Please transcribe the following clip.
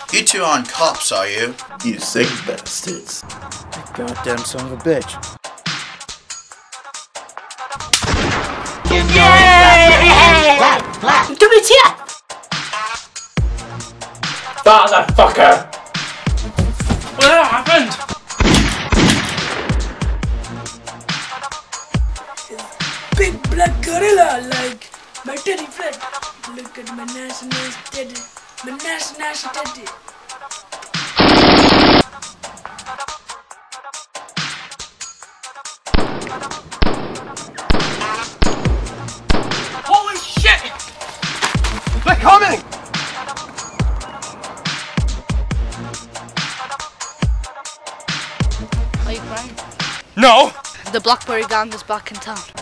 You two aren't cops, are you? You sick bastards. Goddamn son of a bitch. WTF? Motherfucker! What happened? Big black gorilla like my teddy friend. Look at my nice teddy. My nice teddy. Holy shit! They're coming! Are you crying? No! The Blackberry gang is back in town.